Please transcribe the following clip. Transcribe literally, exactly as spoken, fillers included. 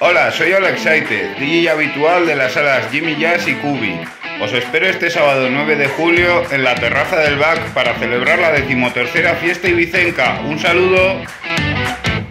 Hola, soy Alexaite, D J habitual de las salas Jimmy Jazz y Cubi. Os espero este sábado nueve de julio en la terraza del B A C para celebrar la decimotercera fiesta ibicenca. ¡Un saludo!